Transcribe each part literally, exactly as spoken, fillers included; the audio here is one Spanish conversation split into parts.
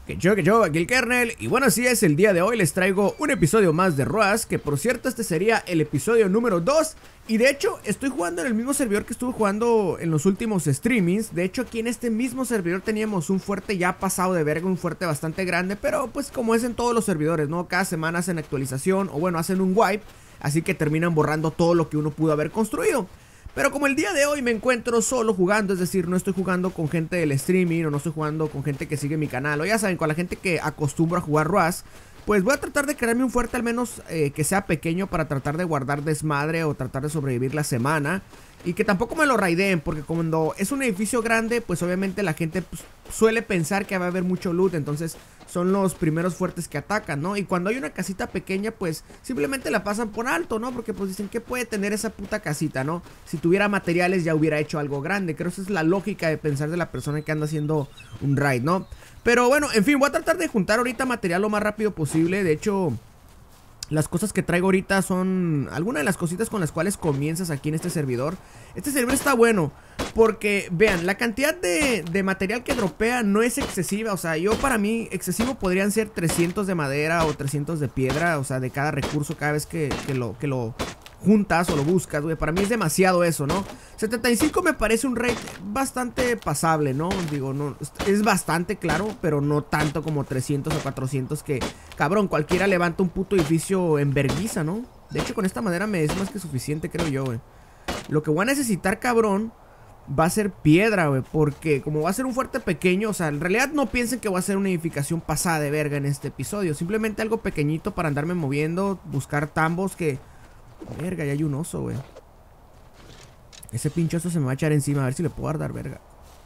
Que yo, que yo, aquí el Kernel. Y bueno, así es, el día de hoy les traigo un episodio más de Rust. Que por cierto, este sería el episodio número dos. Y de hecho, estoy jugando en el mismo servidor que estuve jugando en los últimos streamings. De hecho, aquí en este mismo servidor teníamos un fuerte ya pasado de verga, un fuerte bastante grande. Pero pues como es en todos los servidores, ¿no? Cada semana hacen actualización o bueno, hacen un wipe. Así que terminan borrando todo lo que uno pudo haber construido. Pero como el día de hoy me encuentro solo jugando, es decir, no estoy jugando con gente del streaming o no estoy jugando con gente que sigue mi canal, o ya saben, con la gente que acostumbro a jugar Rust, pues voy a tratar de crearme un fuerte al menos eh, que sea pequeño para tratar de guardar desmadre o tratar de sobrevivir la semana. Y que tampoco me lo raideen, porque cuando es un edificio grande, pues obviamente la gente pues, suele pensar que va a haber mucho loot, entonces son los primeros fuertes que atacan, ¿no? Y cuando hay una casita pequeña, pues simplemente la pasan por alto, ¿no? Porque pues dicen, ¿qué puede tener esa puta casita, no? Si tuviera materiales ya hubiera hecho algo grande. Creo que esa es la lógica de pensar de la persona que anda haciendo un raid, ¿no? Pero bueno, en fin, voy a tratar de juntar ahorita material lo más rápido posible. De hecho, las cosas que traigo ahorita son algunas de las cositas con las cuales comienzas aquí en este servidor. Este servidor está bueno porque, vean, la cantidad de, de material que dropea no es excesiva. O sea, yo para mí, excesivo podrían ser trescientos de madera o trescientos de piedra. O sea, de cada recurso cada vez que, que, lo, que lo juntas o lo buscas, güey. Para mí es demasiado eso, ¿no? setenta y cinco me parece un rate bastante pasable, ¿no? Digo, no, es bastante claro, pero no tanto como trescientos o cuatrocientos que, cabrón, cualquiera levanta un puto edificio en vergüenza, ¿no? De hecho, con esta madera me es más que suficiente, creo yo, güey. Lo que voy a necesitar, cabrón, va a ser piedra, güey, porque como va a ser un fuerte pequeño, o sea, en realidad no piensen que va a ser una edificación pasada de verga en este episodio. Simplemente algo pequeñito para andarme moviendo, buscar tambos que... Verga, ya hay un oso, güey. Ese pinche oso se me va a echar encima. A ver si le puedo dar verga.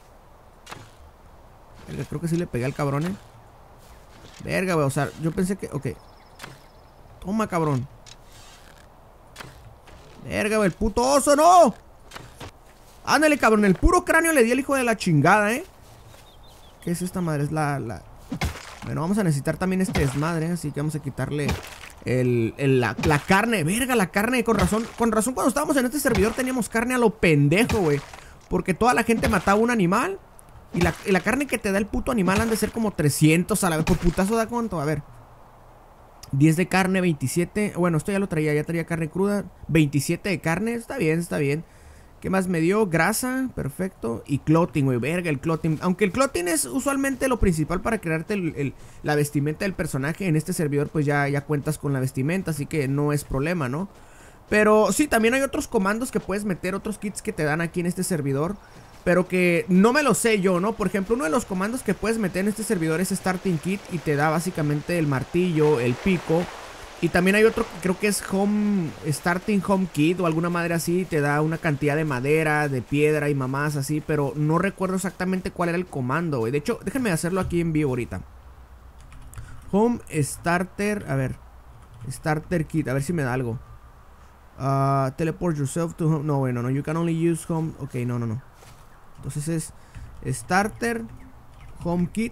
Verga, creo que sí le pegué al cabrón, eh. Verga, güey, o sea, yo pensé que... Ok. Toma, cabrón. Verga, güey, el puto oso, no. Ándale, cabrón, el puro cráneo le di al hijo de la chingada, eh. ¿Qué es esta madre? Es la... la... Bueno, vamos a necesitar también este desmadre, así que vamos a quitarle... El, el, la, la carne, verga, la carne, con razón. Con razón cuando estábamos en este servidor teníamos carne a lo pendejo, güey. Porque toda la gente mataba un animal. Y la, y la carne que te da el puto animal han de ser como trescientos a la vez. Por putazo da cuánto, a ver, diez de carne, veintisiete. Bueno, esto ya lo traía, ya traía carne cruda. veintisiete de carne, está bien, está bien. ¿Qué más me dio? Grasa, perfecto. Y clothing, güey, verga, el clothing. Aunque el clothing es usualmente lo principal para crearte el, el, la vestimenta del personaje. En este servidor pues ya, ya cuentas con la vestimenta, así que no es problema, ¿no? Pero sí, también hay otros comandos que puedes meter, otros kits que te dan aquí en este servidor, pero que no me lo sé yo, ¿no? Por ejemplo, uno de los comandos que puedes meter en este servidor es Starting Kit y te da básicamente el martillo, el pico. Y también hay otro que creo que es Home Starting Home Kit o alguna madre así. Te da una cantidad de madera, de piedra y mamás así. Pero no recuerdo exactamente cuál era el comando, güey. De hecho, déjenme hacerlo aquí en vivo ahorita. Home Starter, a ver, Starter Kit, a ver si me da algo. uh, Teleport yourself to home. No, bueno, no, you can only use home. Ok, no, no, no. Entonces es Starter Home Kit.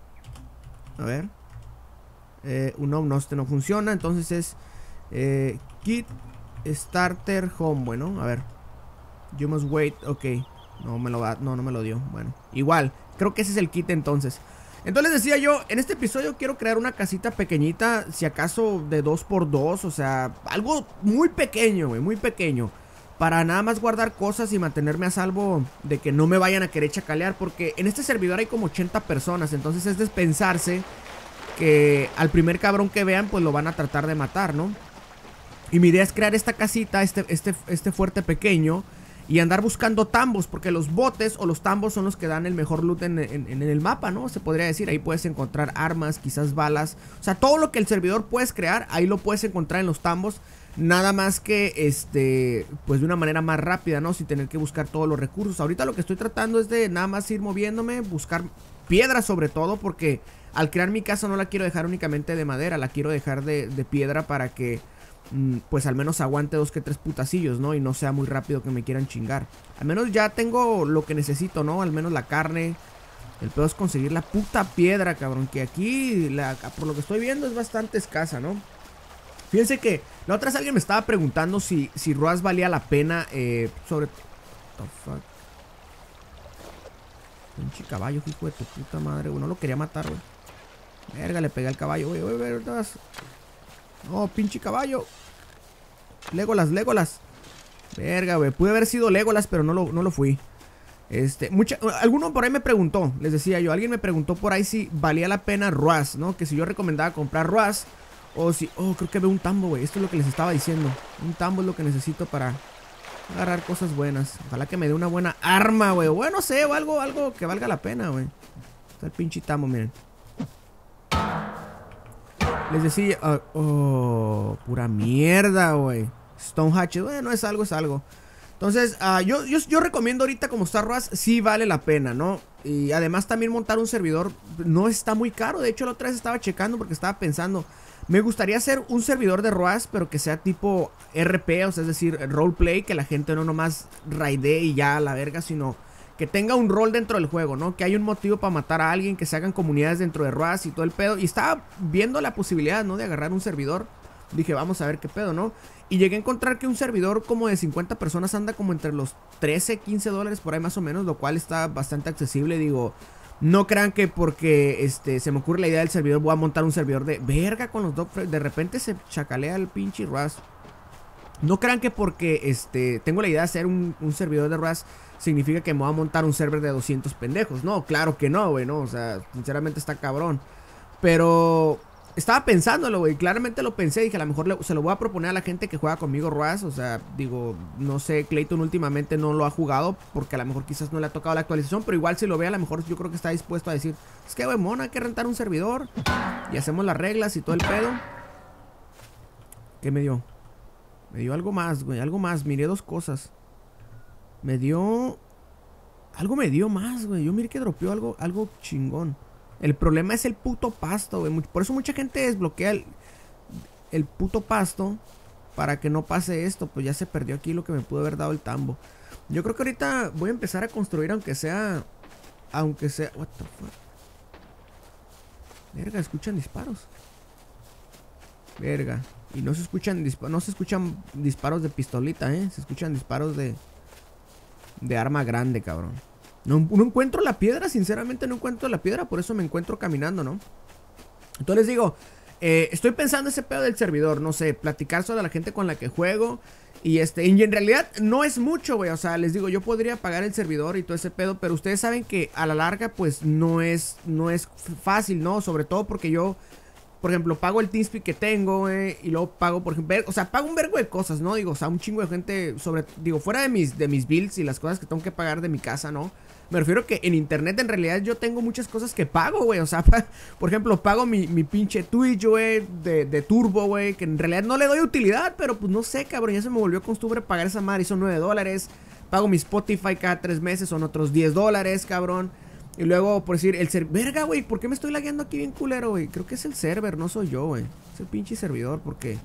A ver. Eh, no, no, este no funciona. Entonces es eh, Kit Starter Home. Bueno, a ver. You must wait. Ok. No me lo va. No, no me lo dio. Bueno, igual. Creo que ese es el kit entonces. Entonces les decía yo, en este episodio quiero crear una casita pequeñita. Si acaso de dos por dos. O sea, algo muy pequeño, güey. Muy pequeño. Para nada más guardar cosas y mantenerme a salvo de que no me vayan a querer chacalear. Porque en este servidor hay como ochenta personas. Entonces es de pensarse que al primer cabrón que vean pues lo van a tratar de matar, ¿no? Y mi idea es crear esta casita, este, este, este fuerte pequeño, y andar buscando tambos, porque los botes o los tambos son los que dan el mejor loot en, en, en el mapa, ¿no? Se podría decir, ahí puedes encontrar armas, quizás balas. O sea, todo lo que el servidor puedes crear, ahí lo puedes encontrar en los tambos. Nada más que, este, pues de una manera más rápida, ¿no? Sin tener que buscar todos los recursos. Ahorita lo que estoy tratando es de nada más ir moviéndome, buscar piedra sobre todo, porque al crear mi casa no la quiero dejar únicamente de madera, la quiero dejar de, de piedra para que, mmm, pues al menos aguante dos que tres putacillos, ¿no? Y no sea muy rápido que me quieran chingar. Al menos ya tengo lo que necesito, ¿no? Al menos la carne. El peor es conseguir la puta piedra, cabrón, que aquí, la, por lo que estoy viendo, es bastante escasa, ¿no? Fíjense que la otra vez alguien me estaba preguntando si, si Rust valía la pena, eh, sobre... What the fuck? Pinche caballo, hijo de tu puta madre, güey. No lo quería matar, güey. Verga, le pegué al caballo, güey. Güey, güey, no, pinche caballo. Legolas, Legolas. Verga, güey. Pude haber sido Legolas, pero no lo, no lo fui. Este, mucha, alguno por ahí me preguntó, les decía yo, alguien me preguntó por ahí si valía la pena Ruas, ¿no? Que si yo recomendaba comprar Ruas o si, oh, creo que veo un tambo, güey. Esto es lo que les estaba diciendo. Un tambo es lo que necesito para agarrar cosas buenas. Ojalá que me dé una buena arma, güey. Bueno, no sé, o algo, algo que valga la pena, güey. Está el pinche tambo, miren. Les decía, uh, oh, pura mierda, güey. Stone Hatchet, bueno, es algo, es algo. Entonces, uh, yo, yo, yo recomiendo ahorita como Star Wars, sí vale la pena, ¿no? Y además también montar un servidor no está muy caro. De hecho, la otra vez estaba checando porque estaba pensando, me gustaría hacer un servidor de R O A S, pero que sea tipo R P, o sea, es decir, roleplay, que la gente no nomás raidee y ya a la verga, sino que tenga un rol dentro del juego, ¿no? Que haya un motivo para matar a alguien, que se hagan comunidades dentro de R O A S y todo el pedo. Y estaba viendo la posibilidad, ¿no? De agarrar un servidor. Dije, vamos a ver qué pedo, ¿no? Y llegué a encontrar que un servidor como de cincuenta personas anda como entre los trece, quince dólares por ahí más o menos, lo cual está bastante accesible. Digo, no crean que porque este se me ocurre la idea del servidor voy a montar un servidor de verga con los dogfights. De repente se chacalea el pinche R O A S. No crean que porque este tengo la idea de hacer un, un servidor de R O A S significa que me voy a montar un server de doscientos pendejos. No, claro que no, güey, no. O sea, sinceramente está cabrón. Pero estaba pensándolo, güey. Claramente lo pensé. Dije, a lo mejor le, se lo voy a proponer a la gente que juega conmigo R O A S. O sea, digo, no sé, Clayton últimamente no lo ha jugado porque a lo mejor quizás no le ha tocado la actualización. Pero igual si lo ve, a lo mejor yo creo que está dispuesto a decir, es que, güey, mona, hay que rentar un servidor y hacemos las reglas y todo el pedo. ¿Qué me dio? Me dio algo más, güey, algo más. Miré dos cosas. Me dio... Algo me dio más, güey. Yo miré que dropeó algo, algo chingón. El problema es el puto pasto, güey. Por eso mucha gente desbloquea el, el puto pasto para que no pase esto. Pues ya se perdió aquí lo que me pudo haber dado el tambo. Yo creo que ahorita voy a empezar a construir, aunque sea... Aunque sea... What the fuck. Verga, escuchan disparos. Verga. Y no se escuchan disparos, no se escuchan disparos de pistolita, eh. Se escuchan disparos de... De arma grande, cabrón. No, no encuentro la piedra, sinceramente no encuentro la piedra. Por eso me encuentro caminando, ¿no? Entonces les digo, eh, estoy pensando ese pedo del servidor. No sé, platicar sobre la gente con la que juego. Y este, y en realidad no es mucho, güey. O sea, les digo, yo podría pagar el servidor y todo ese pedo. Pero ustedes saben que a la larga, pues no es, no es fácil, ¿no? Sobre todo porque yo... Por ejemplo, pago el TeamSpeak que tengo, eh, y luego pago, por ejemplo, o sea, pago un vergo de cosas, ¿no? Digo, o sea, un chingo de gente sobre, digo, fuera de mis, de mis bills y las cosas que tengo que pagar de mi casa, ¿no? Me refiero que en internet en realidad yo tengo muchas cosas que pago, güey. O sea, por ejemplo, pago mi, mi pinche Twitch, güey, de, de Turbo, güey, que en realidad no le doy utilidad, pero pues no sé, cabrón, ya se me volvió costumbre pagar esa madre y son nueve dólares. Pago mi Spotify cada tres meses, son otros diez dólares, cabrón. Y luego, por decir, el server... Verga, güey, ¿por qué me estoy lagueando aquí bien culero, güey? Creo que es el server, no soy yo, güey. Es el pinche servidor, ¿por qué?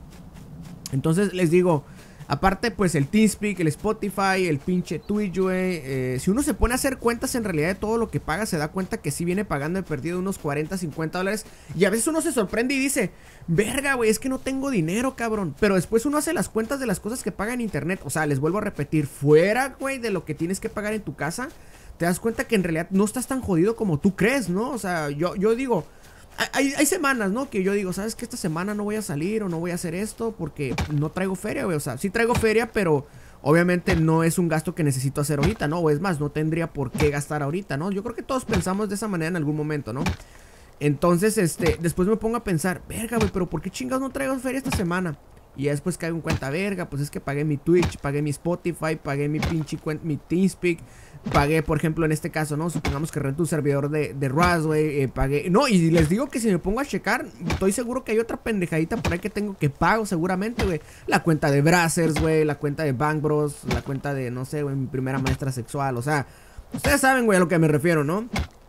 Entonces, les digo... Aparte, pues, el TeamSpeak, el Spotify, el pinche Twitch, güey. Eh, si uno se pone a hacer cuentas en realidad de todo lo que paga, se da cuenta que sí viene pagando de perdido unos cuarenta, cincuenta dólares. Y a veces uno se sorprende y dice... Verga, güey, es que no tengo dinero, cabrón. Pero después uno hace las cuentas de las cosas que paga en internet. O sea, les vuelvo a repetir. Fuera, güey, de lo que tienes que pagar en tu casa... Te das cuenta que en realidad no estás tan jodido como tú crees, ¿no? O sea, yo, yo digo, hay, hay semanas, ¿no? Que yo digo, ¿sabes qué? Esta semana no voy a salir o no voy a hacer esto porque no traigo feria, güey. O sea, sí traigo feria, pero obviamente no es un gasto que necesito hacer ahorita, ¿no? O es más, no tendría por qué gastar ahorita, ¿no? Yo creo que todos pensamos de esa manera en algún momento, ¿no? Entonces, este, después me pongo a pensar, verga, güey, pero ¿por qué chingados no traigo feria esta semana? Y ya después caigo en cuenta, verga, pues es que pagué mi Twitch, pagué mi Spotify, pagué mi pinche cuenta, mi TeamSpeak. Pagué, por ejemplo, en este caso, ¿no? Supongamos que rento un servidor de, de R O A S, güey. Eh, pagué... No, y les digo que si me pongo a checar, estoy seguro que hay otra pendejadita por ahí que tengo que pago seguramente, güey. La cuenta de Brazzers, güey. La cuenta de Bang Bros. La cuenta de, no sé, güey, mi primera maestra sexual. O sea, ustedes saben, güey, a lo que me refiero, ¿no?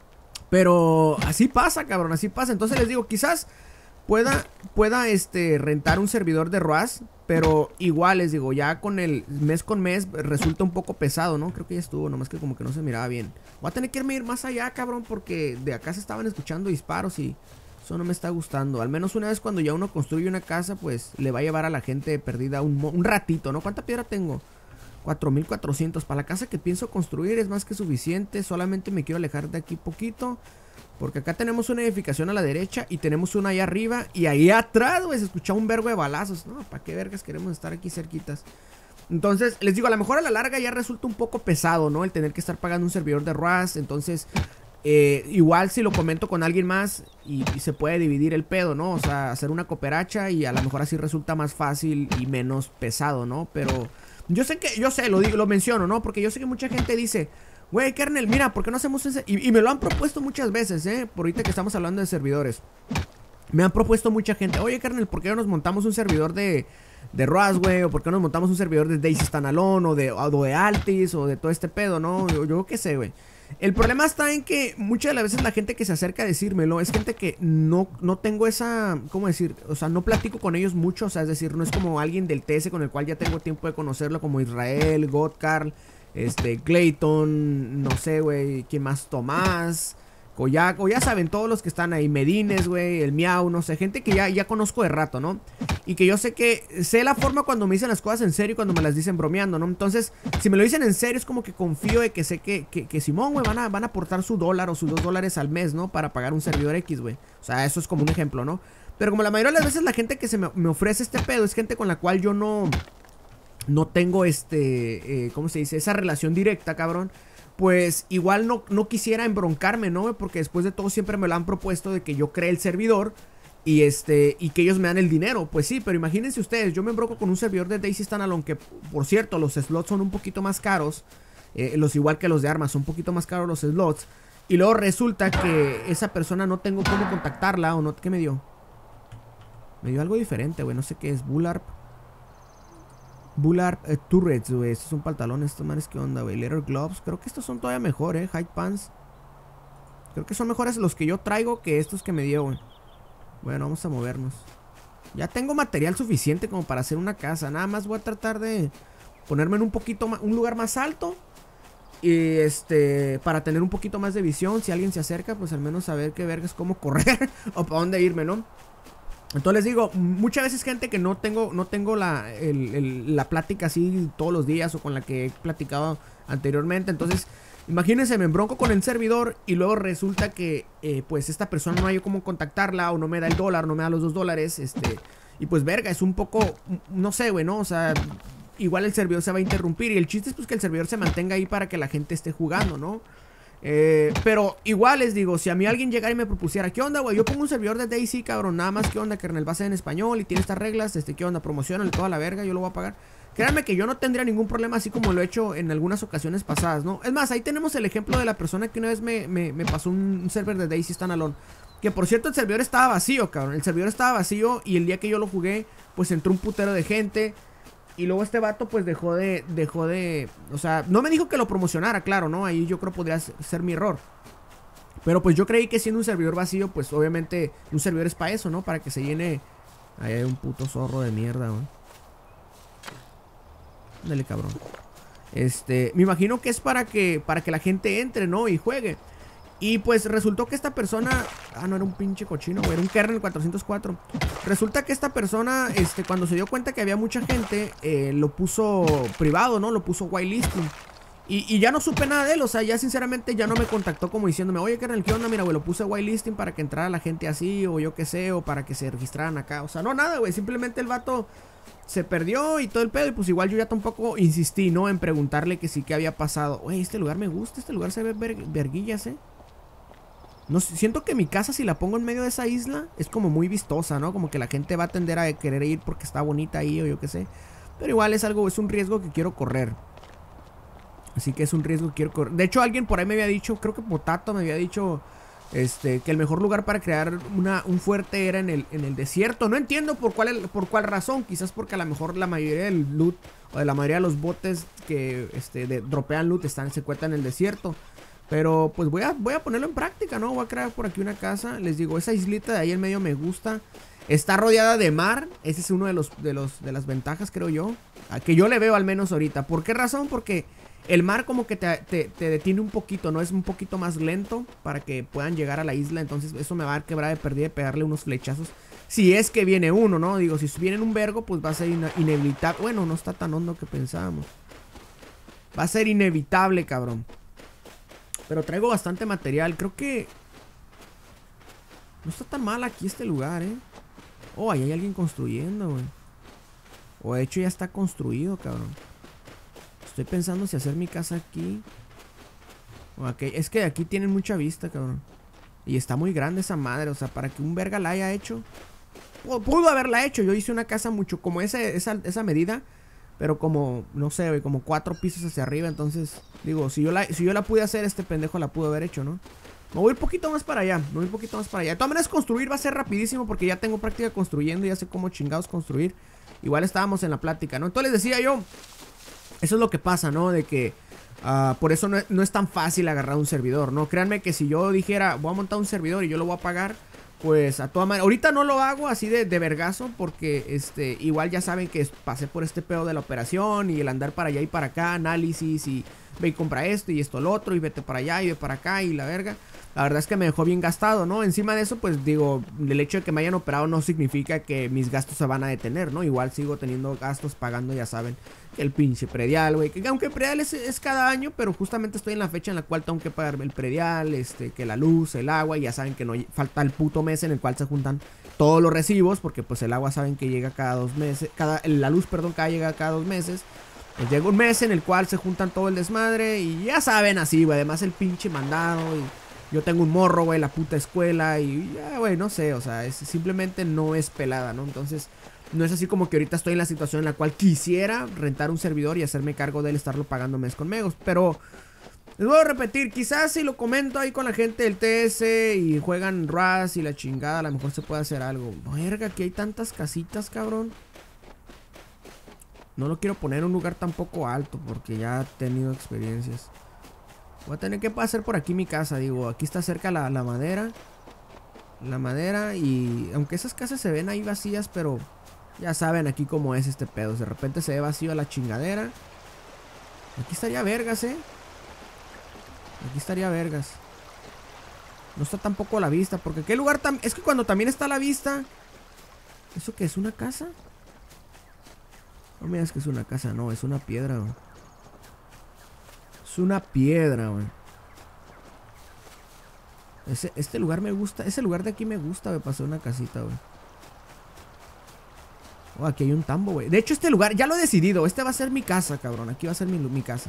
Pero así pasa, cabrón, así pasa. Entonces les digo, quizás pueda, pueda, este, rentar un servidor de R O A S. Pero igual les digo, ya con el mes con mes resulta un poco pesado, ¿no? Creo que ya estuvo, nomás que como que no se miraba bien. Voy a tener que irme ir más allá, cabrón, porque de acá se estaban escuchando disparos y eso no me está gustando. Al menos una vez cuando ya uno construye una casa, pues le va a llevar a la gente perdida un, un ratito, ¿no? ¿Cuánta piedra tengo? cuatro mil cuatrocientos. Para la casa que pienso construir es más que suficiente. Solamente me quiero alejar de aquí poquito, porque acá tenemos una edificación a la derecha y tenemos una ahí arriba. Y ahí atrás, güey, se escucha un vergo de balazos. No, ¿para qué vergas queremos estar aquí cerquitas? Entonces, les digo, a lo mejor a la larga ya resulta un poco pesado, ¿no? El tener que estar pagando un servidor de R A S. Entonces, eh, igual si lo comento con alguien más y, y se puede dividir el pedo, ¿no? O sea, hacer una cooperacha y a lo mejor así resulta más fácil y menos pesado, ¿no? Pero yo sé que, yo sé, lo digo, lo menciono, ¿no? Porque yo sé que mucha gente dice, güey, kernel, mira, ¿por qué no hacemos ese? Y, y me lo han propuesto muchas veces, ¿eh? Por ahorita que estamos hablando de servidores. Me han propuesto mucha gente, oye, kernel, ¿por qué no nos montamos un servidor de... de R A S, güey? ¿O por qué nos montamos un servidor de DayZ Standalone? O de, o de Altis, o de todo este pedo, ¿no? Yo, yo qué sé, güey. El problema está en que muchas de las veces la gente que se acerca a decírmelo es gente que no, no tengo esa, ¿cómo decir? O sea, no platico con ellos mucho, o sea, es decir, no es como alguien del T S con el cual ya tengo tiempo de conocerlo, como Israel, Godcarl, este, Clayton, no sé, güey, ¿quién más? Tomás, Koyak, o ya saben, todos los que están ahí, Medines, güey, el Miau, no sé, gente que ya, ya conozco de rato, ¿no? Y que yo sé que, sé la forma cuando me dicen las cosas en serio y cuando me las dicen bromeando, ¿no? Entonces, si me lo dicen en serio es como que confío de que sé que, que, que Simón, güey, van a, van a aportar su dólar o sus dos dólares al mes, ¿no? Para pagar un servidor X, güey. O sea, eso es como un ejemplo, ¿no? Pero como la mayoría de las veces la gente que se me, me ofrece este pedo es gente con la cual yo no, no tengo este, eh, ¿cómo se dice? Esa relación directa, cabrón. Pues igual no, no quisiera embroncarme, ¿no? Porque después de todo siempre me lo han propuesto de que yo cree el servidor y este y que ellos me dan el dinero. Pues sí, pero imagínense ustedes, yo me embroco con un servidor de DayZ Standalone que, por cierto, los slots son un poquito más caros. Eh, los igual que los de armas, son un poquito más caros los slots. Y luego resulta que esa persona no tengo cómo contactarla o no. ¿Qué me dio? Me dio algo diferente, güey, no sé qué es, Bullarp. Bullarp eh, Turrets, güey. Estos son pantalones, estos manes, ¿qué onda, güey? Leather Gloves. Creo que estos son todavía mejor, eh. High Pants. Creo que son mejores los que yo traigo que estos que me dio, güey. Bueno, vamos a movernos. Ya tengo material suficiente como para hacer una casa. Nada más voy a tratar de ponerme en un poquito más, un lugar más alto. Y este, para tener un poquito más de visión. Si alguien se acerca, pues al menos saber qué vergas, cómo correr o para dónde irme, ¿no? Entonces les digo, muchas veces gente que no tengo no tengo la, el, el, la plática así todos los días o con la que he platicado anteriormente. Entonces, imagínense, me embronco con el servidor y luego resulta que eh, pues esta persona no hay cómo contactarla o no me da el dólar, no me da los dos dólares, este, y pues verga, es un poco, no sé, güey, ¿no? O sea, igual el servidor se va a interrumpir y el chiste es pues que el servidor se mantenga ahí para que la gente esté jugando, ¿no? Eh, pero igual les digo, si a mí alguien llegara y me propusiera, ¿qué onda, güey? Yo pongo un servidor de DayZ, cabrón, nada más, ¿qué onda? Kernel va a ser en español y tiene estas reglas, este, ¿qué onda? Promocionale toda la verga, yo lo voy a pagar. Créanme que yo no tendría ningún problema así como lo he hecho en algunas ocasiones pasadas, ¿no? Es más, ahí tenemos el ejemplo de la persona que una vez me, me, me pasó un, un server de DayZ Standalone. Que por cierto el servidor estaba vacío, cabrón. El servidor estaba vacío y el día que yo lo jugué, pues entró un putero de gente. Y luego este vato pues dejó de, dejó de, o sea, no me dijo que lo promocionara, claro, ¿no? Ahí yo creo podría ser mi error. Pero pues yo creí que siendo un servidor vacío, pues obviamente un servidor es para eso, ¿no? Para que se llene. Ahí hay un puto zorro de mierda, güey. Dale, cabrón. Este, me imagino que es para que, para que la gente entre, ¿no? Y juegue. Y pues resultó que esta persona... Ah, no era un pinche cochino, güey. Era un kernel cuatrocientos cuatro. Resulta que esta persona, este, cuando se dio cuenta que había mucha gente, eh, lo puso privado, ¿no? Lo puso whitelisting. Y, y ya no supe nada de él. O sea, ya sinceramente ya no me contactó como diciéndome, oye, kernel, ¿qué onda? Mira, güey, lo puse whitelisting para que entrara la gente así, o yo qué sé, o para que se registraran acá. O sea, no, nada, güey. Simplemente el vato se perdió y todo el pedo. Y pues igual yo ya tampoco insistí, ¿no? En preguntarle que sí, qué había pasado. Güey, este lugar me gusta. Este lugar se ve ver verguillas, ¿eh? No, siento que mi casa, si la pongo en medio de esa isla, es como muy vistosa, ¿no? Como que la gente va a tender a querer ir porque está bonita ahí o yo qué sé. Pero igual es algo, es un riesgo que quiero correr. Así que es un riesgo que quiero correr. De hecho, alguien por ahí me había dicho, creo que Potato me había dicho, este, que el mejor lugar para crear una, un fuerte era en el, en el desierto. No entiendo por cuál, por cuál razón. Quizás porque a lo mejor la mayoría del loot, o de la mayoría de los botes que este, de, dropean loot están, se encuentran en el desierto. Pero pues voy a, voy a ponerlo en práctica, ¿no? Voy a crear por aquí una casa. Les digo, esa islita de ahí en medio me gusta. Está rodeada de mar. Ese es uno de los, de los de las ventajas, creo yo. A que yo le veo al menos ahorita. ¿Por qué razón? Porque el mar como que te, te, te detiene un poquito, ¿no? Es un poquito más lento para que puedan llegar a la isla. Entonces eso me va a quebrar de perdida de pegarle unos flechazos. Si es que viene uno, ¿no? Digo, si viene un vergo, pues va a ser inevitable. Bueno, no está tan hondo que pensábamos. Va a ser inevitable, cabrón. Pero traigo bastante material. Creo que no está tan mal aquí este lugar, eh. Oh, ahí hay alguien construyendo, güey. O de hecho ya está construido, cabrón. Estoy pensando si hacer mi casa aquí. Okay. Es que aquí tienen mucha vista, cabrón. Y está muy grande esa madre. O sea, para que un verga la haya hecho. Pudo haberla hecho. Yo hice una casa mucho como ese, esa, esa medida. Pero como, no sé, güey, como cuatro pisos hacia arriba. Entonces, digo, si yo, la, si yo la pude hacer, este pendejo la pudo haber hecho, ¿no? Me voy un poquito más para allá. Me voy un poquito más para allá. De todas maneras, construir va a ser rapidísimo porque ya tengo práctica construyendo y ya sé cómo chingados construir. Igual estábamos en la plática, ¿no? Entonces les decía yo, eso es lo que pasa, ¿no? De que uh, por eso no es, no es tan fácil agarrar un servidor, ¿no? Créanme que si yo dijera, voy a montar un servidor y yo lo voy a pagar, pues a toda manera. Ahorita no lo hago así de, de vergazo porque este igual ya saben que pasé por este pedo de la operación y el andar para allá y para acá, análisis y ve y compra esto y esto lo otro y vete para allá y ve para acá y la verga. La verdad es que me dejó bien gastado, ¿no? Encima de eso, pues digo, el hecho de que me hayan operado no significa que mis gastos se van a detener, ¿no? Igual sigo teniendo gastos pagando, ya saben, el pinche predial, güey. Que aunque el predial es, es cada año, pero justamente estoy en la fecha en la cual tengo que pagar el predial, este, que la luz, el agua, y ya saben que no falta el puto mes en el cual se juntan todos los recibos, porque pues el agua saben que llega cada dos meses, cada, la luz, perdón, cada llega cada dos meses. Pues llega un mes en el cual se juntan todo el desmadre y ya saben así, güey. Además el pinche mandado y... Yo tengo un morro, güey, la puta escuela y ya, güey, no sé, o sea, es, simplemente no es pelada, ¿no? Entonces, no es así como que ahorita estoy en la situación en la cual quisiera rentar un servidor y hacerme cargo de él, estarlo pagando mes con mes. Pero, les voy a repetir, quizás si lo comento ahí con la gente del T S y juegan Rust y la chingada, a lo mejor se puede hacer algo. Verga, aquí hay tantas casitas, cabrón. No lo quiero poner en un lugar tampoco alto porque ya he tenido experiencias. Voy a tener que pasar por aquí mi casa, digo, aquí está cerca la, la madera. La madera y... Aunque esas casas se ven ahí vacías, pero... Ya saben aquí cómo es este pedo. De repente se ve vacío la chingadera. Aquí estaría vergas, eh. Aquí estaría vergas. No está tampoco a la vista, porque qué lugar tan... Es que cuando también está a la vista... ¿Eso qué es? ¿Una casa? No me digas que es una casa, no, es una piedra, güey. Es una piedra, güey. Ese, este lugar me gusta. Ese lugar de aquí me gusta, güey. Pasó una casita, güey. Oh, aquí hay un tambo, güey. De hecho, este lugar, ya lo he decidido. Este va a ser mi casa, cabrón. Aquí va a ser mi, mi casa.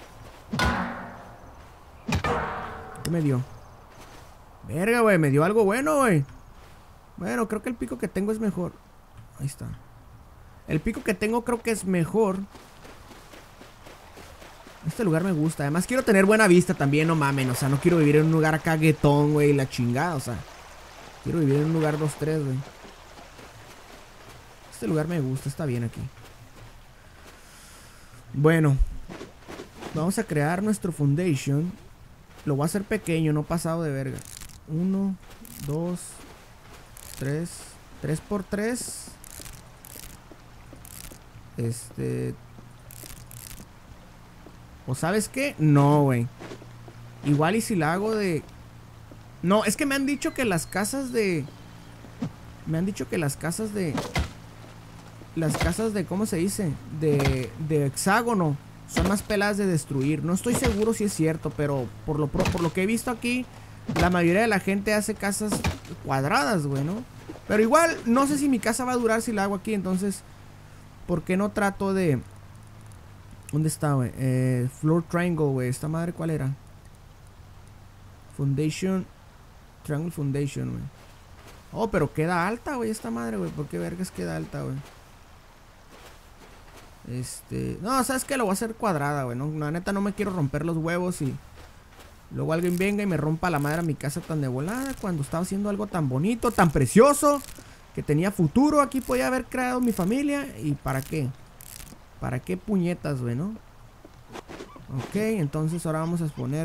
¿Qué me dio? Verga, güey. Me dio algo bueno, güey. Bueno, creo que el pico que tengo es mejor. Ahí está. El pico que tengo creo que es mejor. Este lugar me gusta. Además quiero tener buena vista también, no mamen. O sea, no quiero vivir en un lugar acá guetón, güey. La chingada, o sea. Quiero vivir en un lugar dos tres, güey. Este lugar me gusta, está bien aquí. Bueno. Vamos a crear nuestro foundation. Lo voy a hacer pequeño, no pasado de verga. Uno, dos, tres. Tres por tres. Este... ¿O sabes qué? No, güey. Igual y si la hago de... No, es que me han dicho que las casas de... Me han dicho que las casas de... Las casas de... ¿Cómo se dice? De, de hexágono son más peladas de destruir. No estoy seguro si es cierto, pero por lo, por lo que he visto aquí, la mayoría de la gente hace casas cuadradas, güey, ¿no? Pero igual, no sé si mi casa va a durar si la hago aquí, entonces... ¿Por qué no trato de... ¿Dónde está, güey? Eh, floor triangle, güey. ¿Esta madre cuál era? Foundation. Triangle foundation, güey. Oh, pero queda alta, güey, esta madre, güey. ¿Por qué vergas queda alta, güey? Este... No, ¿sabes qué? Lo voy a hacer cuadrada, güey. No, la neta no me quiero romper los huevos y... Luego alguien venga y me rompa la madre a mi casa tan de volada. Cuando estaba haciendo algo tan bonito, tan precioso. Que tenía futuro. Aquí podía haber creado mi familia. ¿Y para qué? ¿Para qué puñetas, güey, no? Ok, entonces ahora vamos a exponer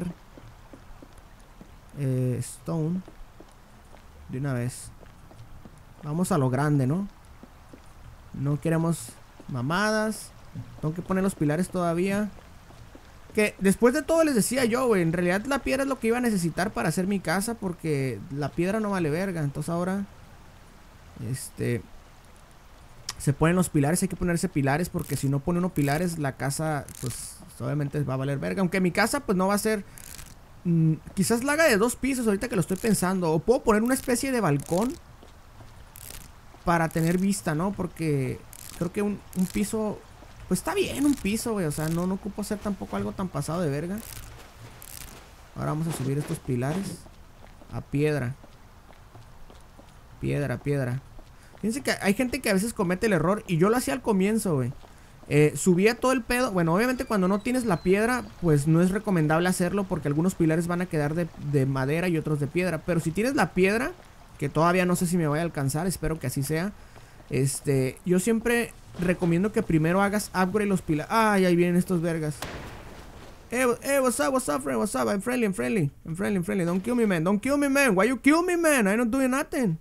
eh, Stone. De una vez. Vamos a lo grande, ¿no? No queremos mamadas. Tengo que poner los pilares todavía. Que después de todo les decía yo, güey. En realidad la piedra es lo que iba a necesitar para hacer mi casa. Porque la piedra no vale verga. Entonces ahora... Este... Se ponen los pilares, hay que ponerse pilares porque si no pone uno pilares la casa pues pues obviamente va a valer verga. Aunque mi casa pues no va a ser... Mmm, quizás la haga de dos pisos ahorita que lo estoy pensando. O puedo poner una especie de balcón para tener vista, ¿no? Porque creo que un, un piso... Pues está bien un piso, güey. O sea, no, no ocupo hacer tampoco algo tan pasado de verga. Ahora vamos a subir estos pilares a piedra. Piedra, piedra. Fíjense que hay gente que a veces comete el error. Y yo lo hacía al comienzo, güey. Eh, subía todo el pedo. Bueno, obviamente cuando no tienes la piedra, pues no es recomendable hacerlo, porque algunos pilares van a quedar de, de madera y otros de piedra. Pero si tienes la piedra, que todavía no sé si me voy a alcanzar, espero que así sea. Este, yo siempre recomiendo que primero hagas upgrade los pilares. Ay, ahí vienen estos vergas. Hey, hey, what's up, what's up, friend, what's up? I'm friendly, I'm friendly, I'm friendly, I'm friendly. Don't kill me, man, don't kill me, man. Why you kill me, man? I'm not doing nothing.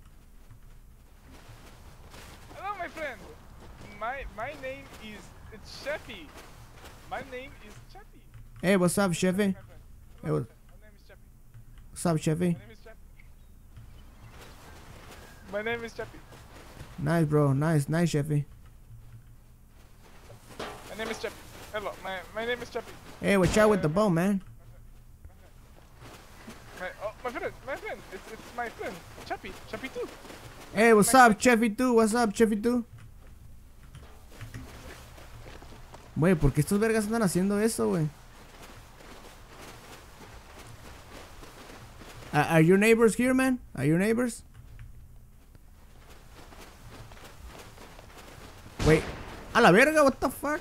Hello, my friend. My my name is it's Sheffy. My name is Sheffy. Hey, what's up, Sheffy? Hey, what, My name is Sheffy. what's up, Sheffy? My name is Sheffy. My name is Sheffy. Nice, bro, nice, nice, Sheffy. My name is Sheffy. Hello, my my name is Sheffy. Hey, watch out with the bow, man. My oh, my friend, my friend. It's it's my friend. Sheffy, Sheffy too. Hey, what's up, Sheffy two? What's up, Sheffy two? Güey, ¿por qué estos vergas andan haciendo eso, güey? Uh, are your neighbors here, man? Are your neighbors? Güey, a la verga, what the fuck?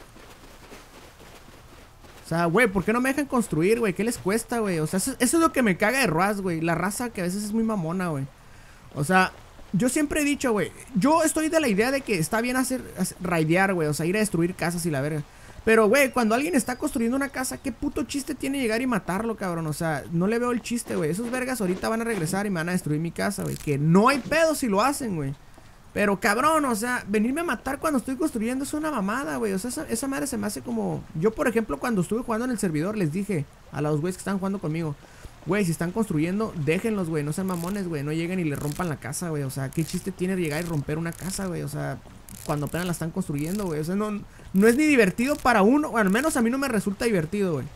O sea, güey, ¿por qué no me dejan construir, güey? ¿Qué les cuesta, güey? O sea, eso, eso es lo que me caga de Raz, güey. La raza que a veces es muy mamona, güey. O sea, yo siempre he dicho, güey, yo estoy de la idea de que está bien hacer, hacer raidear, güey. O sea, ir a destruir casas y la verga. Pero, güey, cuando alguien está construyendo una casa, ¿qué puto chiste tiene llegar y matarlo, cabrón? O sea, no le veo el chiste, güey. Esos vergas ahorita van a regresar y me van a destruir mi casa, güey. Que no hay pedo si lo hacen, güey. Pero cabrón, o sea, venirme a matar cuando estoy construyendo es una mamada, güey. O sea, esa, esa madre se me hace como... Yo, por ejemplo, cuando estuve jugando en el servidor, les dije a los güeyes que están jugando conmigo, güey, si están construyendo, déjenlos, güey. No sean mamones, güey. No lleguen y le rompan la casa, güey. O sea, ¿qué chiste tiene llegar y romper una casa, güey? O sea, cuando apenas la están construyendo, güey. O sea, no, no es ni divertido para uno. O al menos a mí no me resulta divertido, güey.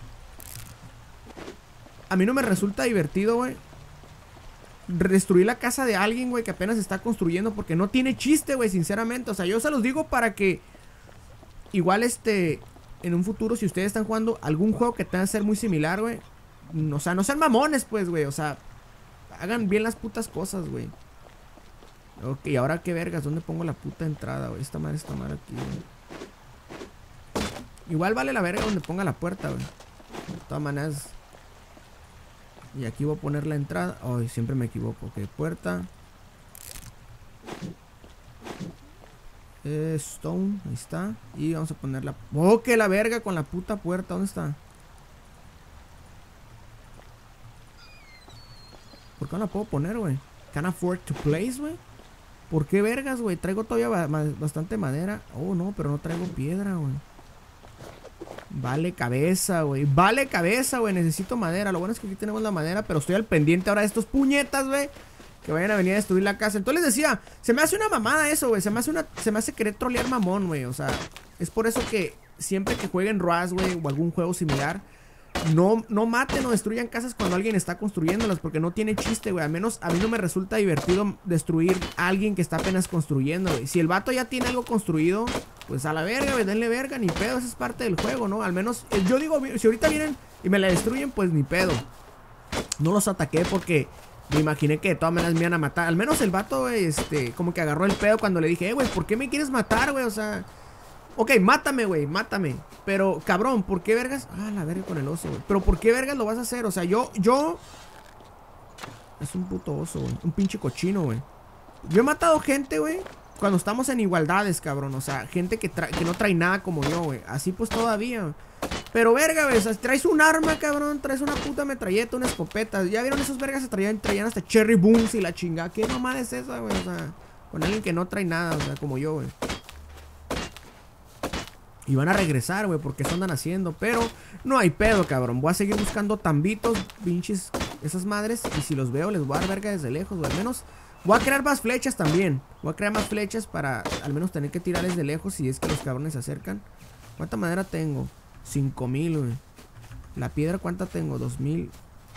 A mí no me resulta divertido, güey, destruir la casa de alguien, güey, que apenas está construyendo, porque no tiene chiste, güey, sinceramente. O sea, yo se los digo para que igual, este, en un futuro, si ustedes están jugando algún juego que tenga que ser muy similar, güey, o sea, no sean mamones, pues, güey. O sea, hagan bien las putas cosas, güey. Ok, ahora qué vergas, ¿dónde pongo la puta entrada, güey? Esta madre está mal aquí, güey. Igual vale la verga donde ponga la puerta, güey. De todas maneras. Y aquí voy a poner la entrada. Ay, siempre me equivoco. Ok, puerta. Eh, stone, ahí está. Y vamos a poner la... Oh, que la verga con la puta puerta. ¿Dónde está? ¿Por qué no la puedo poner, güey? Can afford to place, güey. ¿Por qué vergas, güey? Traigo todavía ba bastante madera. Oh, no, pero no traigo piedra, güey. Vale cabeza, güey. Vale cabeza, güey. Necesito madera. Lo bueno es que aquí tenemos la madera, pero estoy al pendiente ahora de estos puñetas, güey, que vayan a venir a destruir la casa. Entonces les decía, se me hace una mamada eso, güey. Se me hace una... Se me hace querer trolear mamón, güey. O sea, es por eso que siempre que jueguen Raz, güey, o algún juego similar, No, no maten o destruyan casas cuando alguien está construyéndolas, porque no tiene chiste, güey. Al menos a mí no me resulta divertido destruir a alguien que está apenas construyendo, güey. Si el vato ya tiene algo construido, pues a la verga, güey, denle verga, ni pedo. Esa es parte del juego, ¿no? Al menos, yo digo, si ahorita vienen y me la destruyen, pues ni pedo. No los ataqué porque me imaginé que de todas maneras me iban a matar. Al menos el vato, güey, este, como que agarró el pedo cuando le dije, eh, güey, ¿por qué me quieres matar, güey? O sea... Ok, mátame, güey, mátame. Pero, cabrón, ¿por qué vergas? Ah, la verga con el oso, güey. Pero, ¿por qué vergas lo vas a hacer? O sea, yo, yo... Es un puto oso, güey. Un pinche cochino, güey. Yo he matado gente, güey, cuando estamos en igualdades, cabrón. O sea, gente que, que no trae nada como yo, güey. Así pues todavía. Pero, verga, güey, o sea, traes un arma, cabrón. Traes una puta metralleta, una escopeta. ¿Ya vieron esos vergas que traían, traían hasta cherry booms y la chingada? ¿Qué mamada es esa, güey? O sea, con alguien que no trae nada, o sea, como yo, güey. Y van a regresar, güey, porque eso andan haciendo. Pero no hay pedo, cabrón. Voy a seguir buscando tambitos, pinches, esas madres. Y si los veo, les voy a dar verga desde lejos, güey. Al menos voy a crear más flechas también. Voy a crear más flechas para al menos tener que tirarles de lejos si es que los cabrones se acercan. ¿Cuánta madera tengo? cinco mil, güey. La piedra, ¿cuánta tengo? dos mil.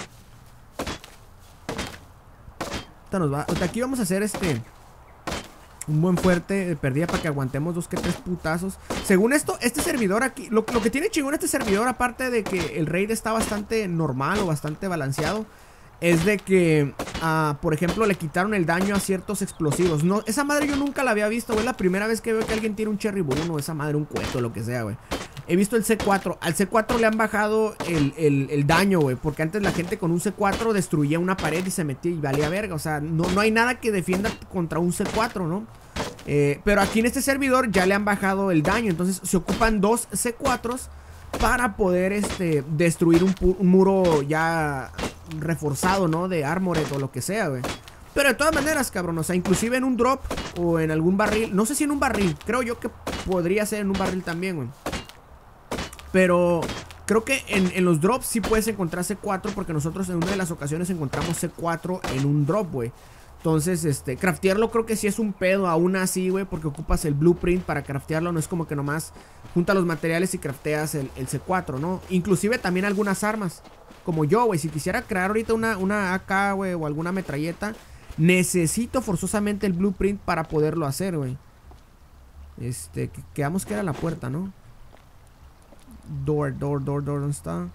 Esta nos va... Aquí vamos a hacer este... un buen fuerte de perdida para que aguantemos dos que tres putazos. Según esto, este servidor aquí... Lo, lo que tiene chingón este servidor, aparte de que el raid está bastante normal o bastante balanceado, es de que, uh, por ejemplo, le quitaron el daño a ciertos explosivos. No, esa madre yo nunca la había visto, güey. Es la primera vez que veo que alguien tiene un cherry boom o esa madre, un cueto, lo que sea, güey. He visto el C cuatro. Al C cuatro le han bajado el, el, el daño, güey. Porque antes la gente con un C cuatro destruía una pared y se metía y valía verga. O sea, no, no hay nada que defienda contra un C cuatro, ¿no? Eh, pero aquí en este servidor ya le han bajado el daño. Entonces se ocupan dos C cuatros para poder este, destruir un, un muro ya reforzado, ¿no? De armored o lo que sea, güey. Pero de todas maneras, cabrón, o sea, inclusive en un drop o en algún barril. No sé si en un barril, creo yo que podría ser en un barril también, güey. Pero creo que en, en los drops sí puedes encontrar C cuatro, porque nosotros en una de las ocasiones encontramos C cuatro en un drop, güey. Entonces, este, craftearlo creo que sí es un pedo aún así, güey, porque ocupas el blueprint para craftearlo. No es como que nomás juntas los materiales y crafteas el, el C cuatro, ¿no? Inclusive también algunas armas, como yo, güey. Si quisiera crear ahorita una, una A K, güey, o alguna metralleta, necesito forzosamente el blueprint para poderlo hacer, güey. Este, que, quedamos que era la puerta, ¿no? Door, door, door, door, ¿dónde está?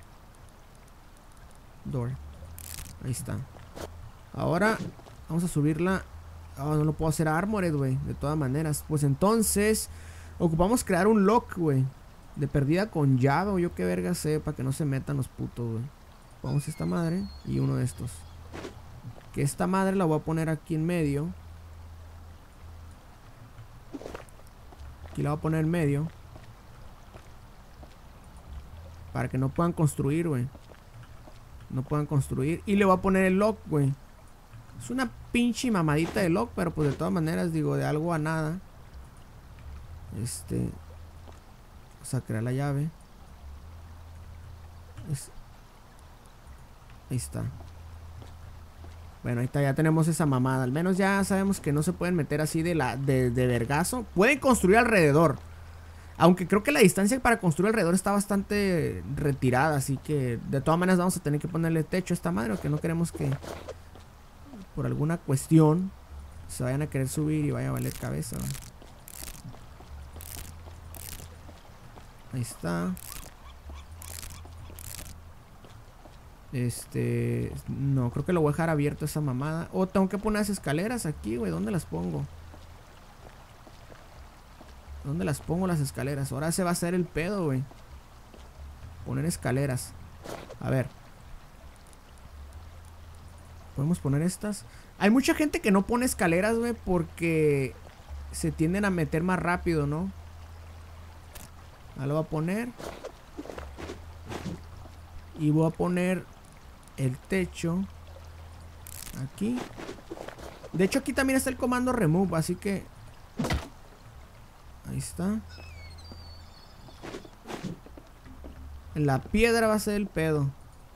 Door. Ahí está. Ahora vamos a subirla. Oh, no lo puedo hacer a armored, güey. De todas maneras. Pues entonces ocupamos crear un lock, güey. De perdida con llave o yo qué verga sé. Para que no se metan los putos, güey. Vamos a esta madre y uno de estos. Que esta madre la voy a poner aquí en medio. Aquí la voy a poner en medio. Para que no puedan construir, güey. No puedan construir. Y le voy a poner el lock, güey. Es una pinche mamadita de lock, pero pues de todas maneras, digo, de algo a nada. Este... Vamos a crear la llave. Es... Ahí está. Bueno, ahí está, ya tenemos esa mamada. Al menos ya sabemos que no se pueden meter así de la de, de vergazo. Pueden construir alrededor. Aunque creo que la distancia para construir alrededor está bastante retirada. Así que de todas maneras vamos a tener que ponerle techo a esta madre, porque no queremos que por alguna cuestión se vayan a querer subir y vaya a valer cabeza, ¿no? Ahí está. Este... No, creo que lo voy a dejar abierto esa mamada. O tengo que poner las escaleras aquí, güey. ¿Dónde las pongo? ¿Dónde las pongo las escaleras? Ahora se va a hacer el pedo, güey. Poner escaleras. A ver. Podemos poner estas. Hay mucha gente que no pone escaleras, güey, porque se tienden a meter más rápido, ¿no? Ahora lo voy a poner. Y voy a poner el techo aquí. De hecho, aquí también está el comando remove, así que... Ahí está. La piedra va a ser el pedo.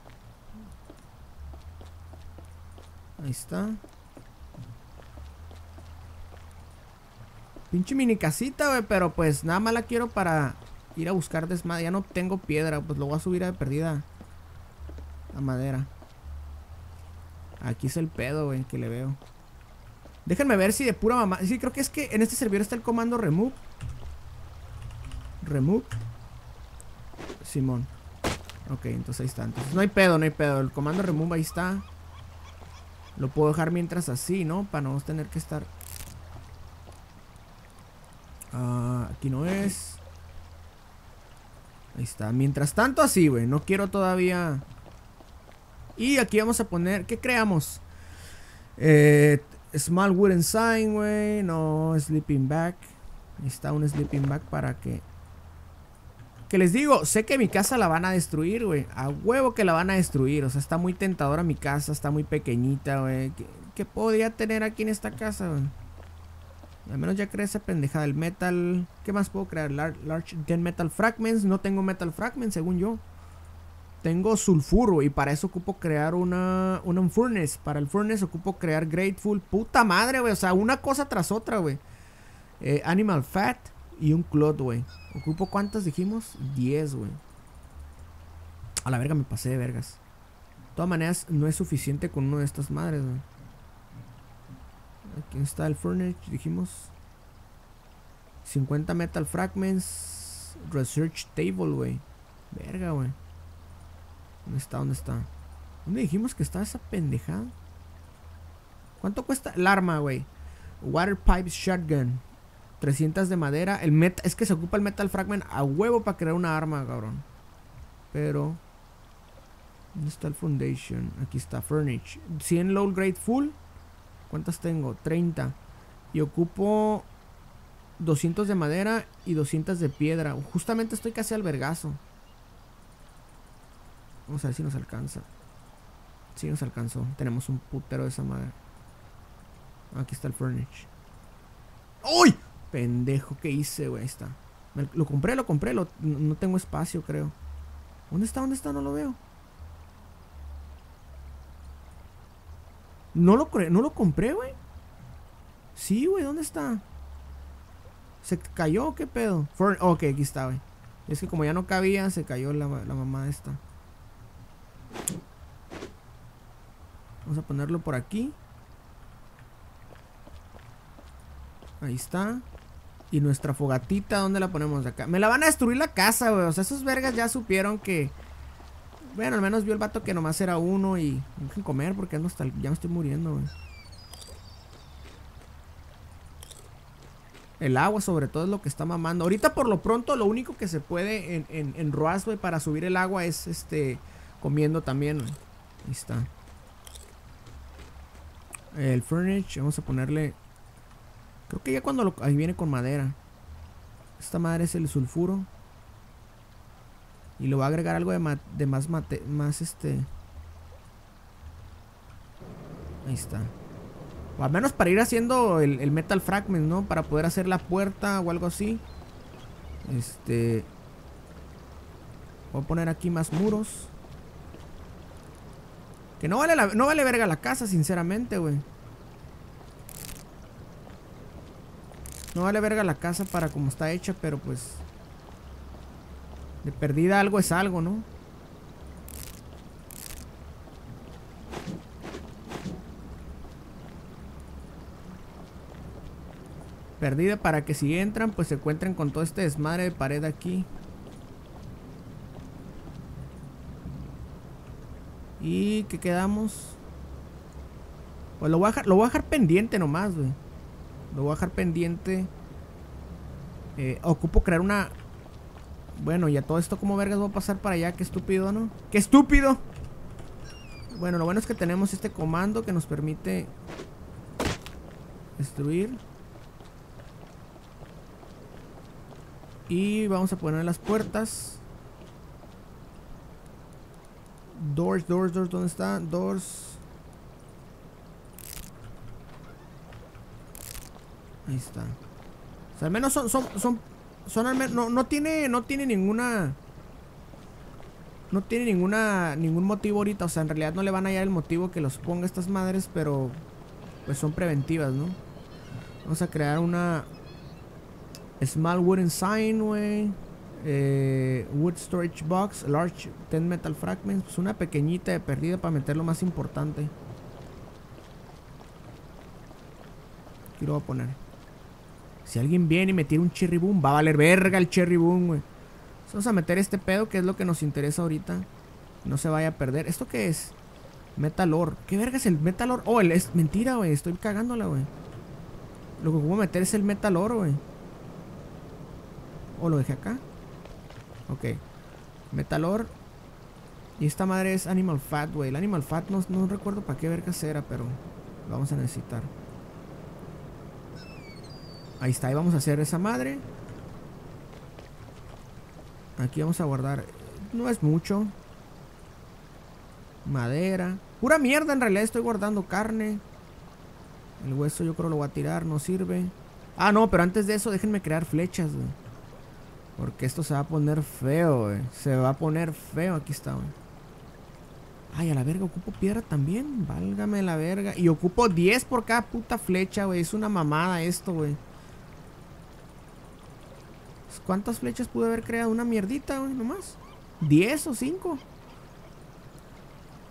Ahí está. Pinche mini casita, güey. Pero pues nada más la quiero para ir a buscar desmadre. Ya no tengo piedra. Pues lo voy a subir a perdida a madera. Aquí es el pedo, güey, que le veo. Déjenme ver si de pura mamá. Sí, creo que es que en este servidor está el comando remove. Remove. Simón. Ok, entonces ahí está. Entonces no hay pedo, no hay pedo. El comando remove ahí está. Lo puedo dejar mientras así, ¿no? Para no tener que estar... Uh, aquí no es. Ahí está. Mientras tanto así, güey. No quiero todavía... Y aquí vamos a poner... ¿Qué creamos? Eh... Small wooden sign, güey. No, sleeping bag. Ahí está un sleeping bag para que... Que les digo, sé que mi casa la van a destruir, güey. A huevo que la van a destruir. O sea, está muy tentadora mi casa. Está muy pequeñita, güey. ¿Qué, ¿Qué podría tener aquí en esta casa, güey? Al menos ya creé esa pendejada. El metal... ¿Qué más puedo crear? Lar large Gen metal fragments. No tengo metal fragments, según yo. Tengo sulfuro y para eso ocupo crear una, una un furnace. Para el furnace ocupo crear grateful. Puta madre, güey. O sea, una cosa tras otra, güey. Eh, animal fat y un cloth, güey. ¿Ocupo cuántas dijimos? diez, güey. A la verga me pasé de vergas. De todas maneras, no es suficiente con uno de estas madres, güey. Aquí está el furniture, dijimos. cincuenta metal fragments. Research table, güey. Verga, güey. ¿Dónde está? ¿Dónde está? ¿Dónde dijimos que está esa pendejada? ¿Cuánto cuesta el arma, güey? Water pipe shotgun. trescientos de madera. El met es que se ocupa el metal fragment a huevo para crear una arma, cabrón. Pero... ¿dónde está el foundation? Aquí está, furniture. cien low grade full. ¿Cuántas tengo? treinta. Y ocupo doscientos de madera y doscientos de piedra. Justamente estoy casi al vergazo. Vamos a ver si nos alcanza. Sí nos alcanzó. Tenemos un putero de esa madre. Aquí está el furniture. ¡Uy! Pendejo, ¿qué hice, güey? Ahí está. Me, lo compré, lo compré. Lo, no, no tengo espacio, creo. ¿Dónde está? ¿Dónde está? No lo veo. No lo, no lo compré, güey. Sí, güey, ¿dónde está? ¿Se cayó o qué pedo? For, ok, aquí está, güey. Es que como ya no cabía, se cayó la, la mamá esta. Vamos a ponerlo por aquí. Ahí está. Y nuestra fogatita, ¿dónde la ponemos? De acá. Me la van a destruir la casa, güey. O sea, esos vergas ya supieron que... bueno, al menos vio el vato que nomás era uno y... dejen comer porque no está... ya me estoy muriendo, güey. El agua sobre todo es lo que está mamando. Ahorita por lo pronto lo único que se puede en, en, en Roas, güey, para subir el agua es este... comiendo también, güey. Ahí está. El furniture, vamos a ponerle... creo que ya cuando lo... ahí viene con madera. Esta madre es el sulfuro. Y le voy a agregar algo de, ma de más mate... más este... ahí está. O al menos para ir haciendo el, el metal fragment, ¿no? Para poder hacer la puerta o algo así. Este... voy a poner aquí más muros. Que no vale, la, no vale verga la casa, sinceramente, güey. No vale verga la casa para como está hecha, pero pues... de perdida algo es algo, ¿no? Perdida para que si entran, pues se encuentren con todo este desmadre de pared aquí. ¿Y qué quedamos? Pues lo voy a dejar, lo voy a dejar pendiente nomás, güey. Lo voy a dejar pendiente. Eh, ocupo crear una... bueno, ya todo esto como vergas voy a pasar para allá. Qué estúpido, ¿no? ¡Qué estúpido! Bueno, lo bueno es que tenemos este comando que nos permite destruir. Y vamos a poner las puertas. Doors, doors, doors, ¿dónde está? Doors. Ahí está. O sea, al menos son, son, son, son al menos, no, no tiene, no tiene ninguna, no tiene ninguna, ningún motivo ahorita. O sea, en realidad no le van a hallar el motivo que los ponga estas madres, pero pues son preventivas, ¿no? Vamos a crear una small wooden sign, güey. Eh, wood storage box, large ten metal fragments. Pues una pequeñita de perdida para meter lo más importante. Aquí lo voy a poner. Si alguien viene y me tira un cherry boom, va a valer verga el cherry boom, güey. Vamos a meter este pedo, que es lo que nos interesa ahorita. No se vaya a perder. ¿Esto qué es? Metal ore. ¿Qué verga es el metal ore? Oh, el, es mentira, güey. Estoy cagándola, güey. Lo que voy a meter es el metal ore, güey. O lo dejé acá. Ok. Metal ore. Y esta madre es animal fat, güey. El animal fat no, no recuerdo para qué vergas era, pero lo vamos a necesitar. Ahí está, ahí vamos a hacer esa madre. Aquí vamos a guardar. No es mucho. Madera. Pura mierda, en realidad estoy guardando carne. El hueso yo creo lo voy a tirar, no sirve. Ah, no, pero antes de eso déjenme crear flechas, güey. Porque esto se va a poner feo, güey. Se va a poner feo. Aquí está, güey. Ay, a la verga, ocupo piedra también. Válgame la verga. Y ocupo diez por cada puta flecha, güey. Es una mamada esto, güey. ¿Cuántas flechas pude haber creado? Una mierdita, güey, nomás. ¿diez o cinco?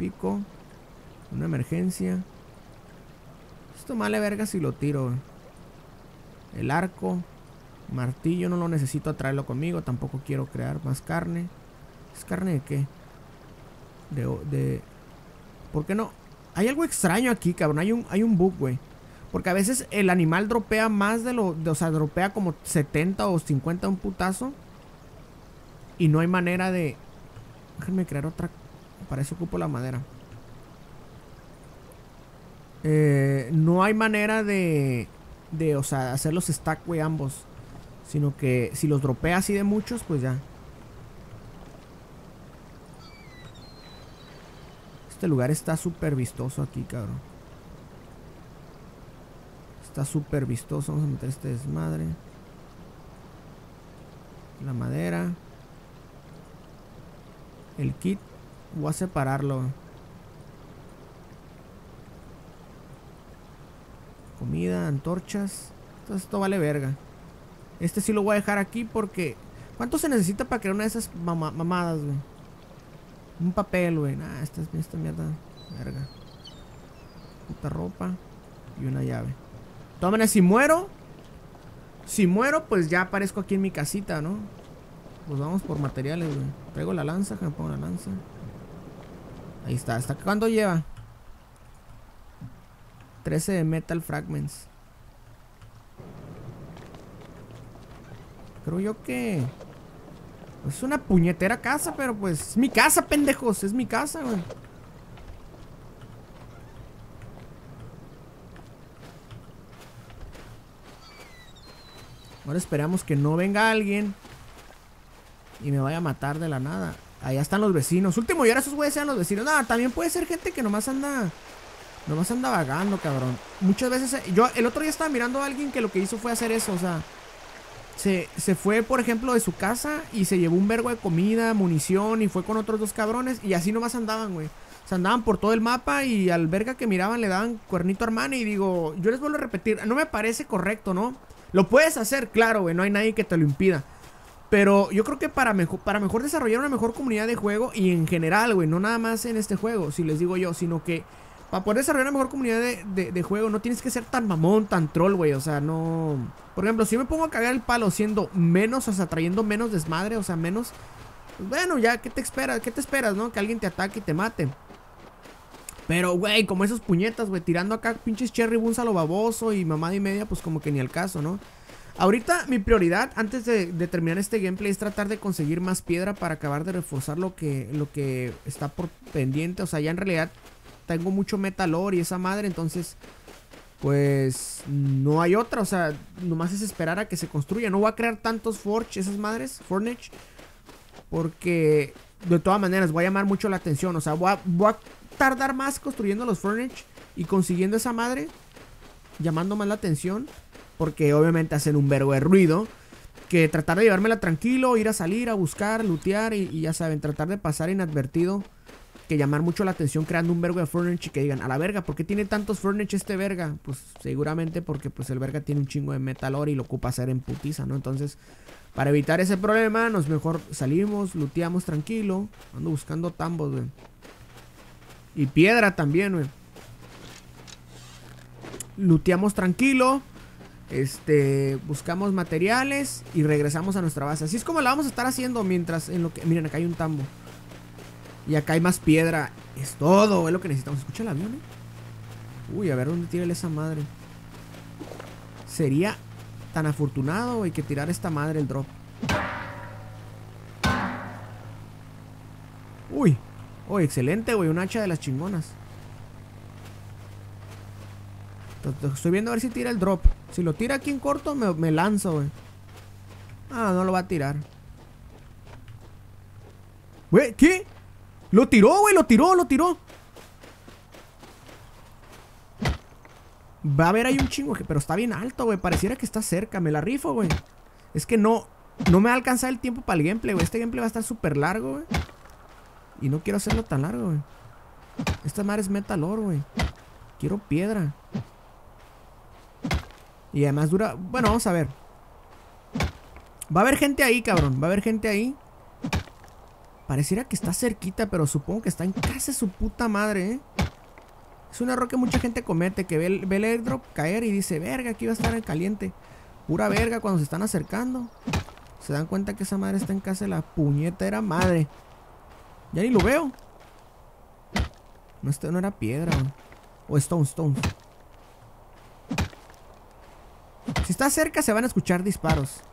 Pico. Una emergencia. Esto vale verga si lo tiro, güey. El arco. Martillo no lo necesito traerlo conmigo. Tampoco quiero crear más carne. ¿Es carne de qué? De... de... ¿Por qué no? Hay algo extraño aquí, cabrón. Hay un, hay un bug, güey. Porque a veces el animal dropea más de lo... De, o sea, dropea como setenta o cincuenta un putazo. Y no hay manera de... Déjenme crear otra... Para eso ocupo la madera. Eh, no hay manera de... De, o sea, hacer los stack, güey, ambos. Sino que si los dropea así de muchos, pues ya. Este lugar está súper vistoso aquí, cabrón. Está súper vistoso. Vamos a meter este desmadre. La madera. El kit. Voy a separarlo. Comida, antorchas. Entonces esto vale verga. Este sí lo voy a dejar aquí porque... ¿Cuánto se necesita para crear una de esas mama mamadas, güey? Un papel, güey. Nah, esta, esta mierda. Verga. Puta ropa. Y una llave. Tómenle, si muero. Si muero, pues ya aparezco aquí en mi casita, ¿no? Pues vamos por materiales, güey. Traigo la lanza, que me pongo la lanza. Ahí está. ¿Hasta cuándo lleva? trece de metal fragments. Creo yo que... Pues es una puñetera casa, pero pues... Es mi casa, pendejos. Es mi casa, güey. Ahora esperamos que no venga alguien y me vaya a matar de la nada. Allá están los vecinos. Último, y ahora esos güeyes sean los vecinos. No, también puede ser gente que nomás anda... Nomás anda vagando, cabrón. Muchas veces... Yo el otro día estaba mirando a alguien que lo que hizo fue hacer eso, o sea... Se, se fue, por ejemplo, de su casa y se llevó un vergo de comida, munición y fue con otros dos cabrones y así nomás andaban, güey. O sea, andaban por todo el mapa y al verga que miraban le daban cuernito a Armani y digo, yo les vuelvo a repetir, no me parece correcto, ¿no? Lo puedes hacer, claro, güey, no hay nadie que te lo impida. Pero yo creo que para mejor, para mejor desarrollar una mejor comunidad de juego y en general, güey, no nada más en este juego, si les digo yo, sino que para poder desarrollar una mejor comunidad de, de, de juego no tienes que ser tan mamón, tan troll, güey. O sea, no... Por ejemplo, si yo me pongo a cagar el palo siendo menos, o sea, trayendo menos desmadre, o sea, menos... Pues bueno, ya, ¿qué te esperas? ¿Qué te esperas, no? Que alguien te ataque y te mate. Pero, güey, como esos puñetas, güey, tirando acá pinches cherry buns a lo baboso y mamada y media, pues como que ni al caso, ¿no? Ahorita mi prioridad, antes de, de terminar este gameplay, es tratar de conseguir más piedra para acabar de reforzar lo que, lo que está por pendiente. O sea, ya en realidad... Tengo mucho metal ore y esa madre, entonces pues no hay otra, o sea, nomás es esperar a que se construya. No voy a crear tantos forge, esas madres, fornage, porque de todas maneras voy a llamar mucho la atención. O sea, voy a, voy a tardar más construyendo los fornage y consiguiendo esa madre, llamando más la atención, porque obviamente hacen un vergo de ruido, que tratar de llevármela tranquilo, ir a salir, a buscar, lootear y, y ya saben, tratar de pasar inadvertido, que llamar mucho la atención creando un vergo de furniture y que digan, a la verga, ¿por qué tiene tantos furniture este verga? Pues seguramente porque pues el verga tiene un chingo de metal ore y lo ocupa hacer en putiza, ¿no? Entonces, para evitar ese problema, nos mejor salimos, looteamos tranquilo. Ando buscando tambos, güey. Y piedra también, güey. Looteamos tranquilo. Este, buscamos materiales y regresamos a nuestra base. Así es como la vamos a estar haciendo mientras en lo que... Miren, acá hay un tambo. Y acá hay más piedra. Es todo, es lo que necesitamos. ¿Escucha el avión, eh? Uy, a ver dónde tira esa madre. Sería tan afortunado, güey, que tirar esta madre el drop. Uy. Oh, excelente, güey. Un hacha de las chingonas. Estoy viendo a ver si tira el drop. Si lo tira aquí en corto, me, me lanzo, güey. Ah, no lo va a tirar. Güey, ¿qué? Lo tiró, güey, lo tiró, lo tiró. Va a haber ahí un chingo, pero está bien alto, güey. Pareciera que está cerca, me la rifo, güey. Es que no, no me va a alcanzar el tiempo para el gameplay, güey. Este gameplay va a estar súper largo, güey. Y no quiero hacerlo tan largo, güey. Esta madre es metal ore, güey. Quiero piedra. Y además dura... Bueno, vamos a ver. Va a haber gente ahí, cabrón. Va a haber gente ahí. Pareciera que está cerquita, pero supongo que está en casa de su puta madre, ¿eh? Es un error que mucha gente comete, que ve el, ve el airdrop caer y dice, verga, aquí va a estar en caliente. Pura verga cuando se están acercando. Se dan cuenta que esa madre está en casa de la puñetera madre. Ya ni lo veo. No, este no era piedra, güey. O stone, stone. Si está cerca se van a escuchar disparos.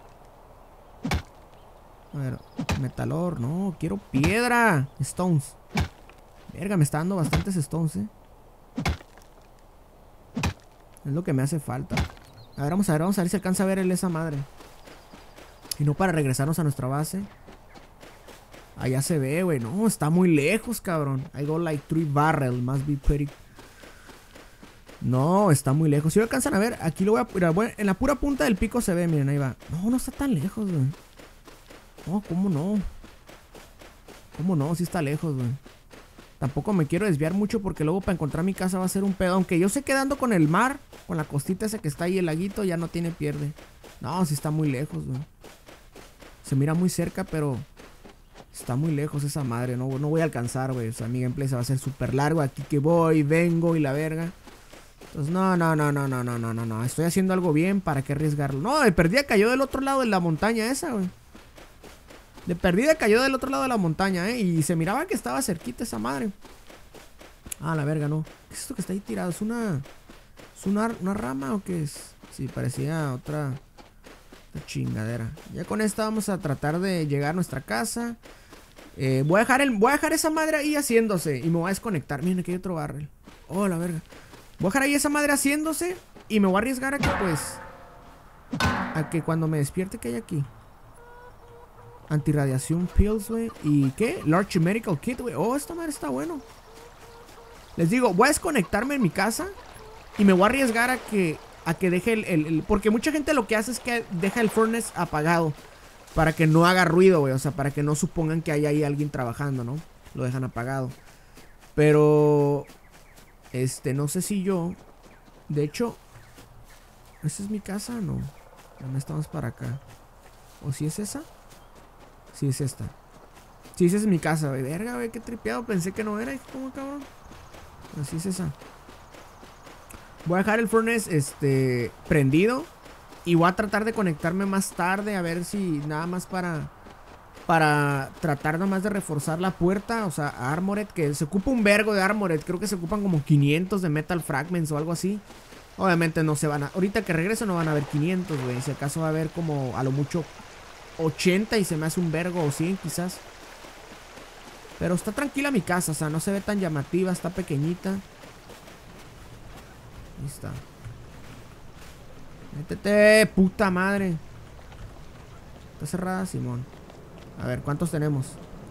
A ver, metalor, no, quiero piedra. Stones. Verga, me está dando bastantes stones, eh. Es lo que me hace falta. A ver, vamos a ver, vamos a ver si alcanza a ver el esa madre. Y no para regresarnos a nuestra base. Allá se ve, güey. No, está muy lejos, cabrón. I go like three barrel. Must be pretty. No, está muy lejos. Si lo alcanzan a ver, aquí lo voy a... Mira, bueno, en la pura punta del pico se ve, miren, ahí va. No, no está tan lejos, güey. No, ¿cómo no? ¿Cómo no? Sí está lejos, güey. Tampoco me quiero desviar mucho porque luego para encontrar mi casa va a ser un pedo. Aunque yo sé quedando con el mar, con la costita esa que está ahí, el laguito, ya no tiene pierde. No, sí está muy lejos, güey. Se mira muy cerca, pero... Está muy lejos esa madre, no, no voy a alcanzar, güey. O sea, mi gameplay se va a hacer súper largo. Aquí que voy, vengo y la verga. Entonces, no, no, no, no, no, no, no, no, no. Estoy haciendo algo bien, ¿para qué arriesgarlo? No, de perdida cayó del otro lado de la montaña esa, güey. De perdida cayó del otro lado de la montaña, eh. Y se miraba que estaba cerquita esa madre. Ah, la verga, no. ¿Qué es esto que está ahí tirado? ¿Es una... ¿Es una, una rama o qué es? Sí, parecía otra... Otra chingadera. Ya con esta vamos a tratar de llegar a nuestra casa. Eh, voy a dejar el, voy a dejar esa madre ahí haciéndose. Y me voy a desconectar. Miren, aquí hay otro barrel. Oh, la verga. Voy a dejar ahí esa madre haciéndose. Y me voy a arriesgar a que pues... A que cuando me despierte, ¿qué hay aquí? Antirradiación pills, güey. ¿Y qué? Large Medical Kit, güey. Oh, esta madre está bueno. Les digo, voy a desconectarme en mi casa. Y me voy a arriesgar a que... A que deje el, el, el... Porque mucha gente lo que hace es que deja el furnace apagado. Para que no haga ruido, güey. O sea, para que no supongan que hay ahí alguien trabajando, ¿no? Lo dejan apagado. Pero... Este, no sé si yo... De hecho... ¿Esa es mi casa? No. No estamos para acá. ¿O si es esa? Sí, es esta. Sí, esa es mi casa, güey. Verga, güey, qué tripeado. Pensé que no era. ¿Cómo, cabrón? Así es esa. Voy a dejar el furnace, este... prendido. Y voy a tratar de conectarme más tarde. A ver si nada más para... Para tratar nada más de reforzar la puerta. O sea, Armored. Que se ocupa un vergo de Armored. Creo que se ocupan como quinientos de Metal Fragments o algo así. Obviamente no se van a... Ahorita que regreso no van a haber quinientos, güey. Si acaso va a haber como a lo mucho ochenta y se me hace un vergo. O cien quizás. Pero está tranquila mi casa. O sea, no se ve tan llamativa. Está pequeñita. Ahí está. Métete, puta madre. Está cerrada, Simón. A ver, ¿cuántos tenemos?